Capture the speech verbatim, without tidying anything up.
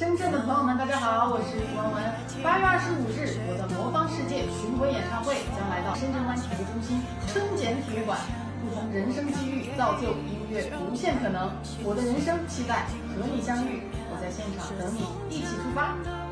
深圳的朋友们，大家好，我是吴文文。八月二十五日，我的魔方世界巡回演唱会将来到深圳湾体育中心春茧体育馆，不同人生机遇，造就音乐无限可能。我的人生期待和你相遇，我在现场等你，一起出发。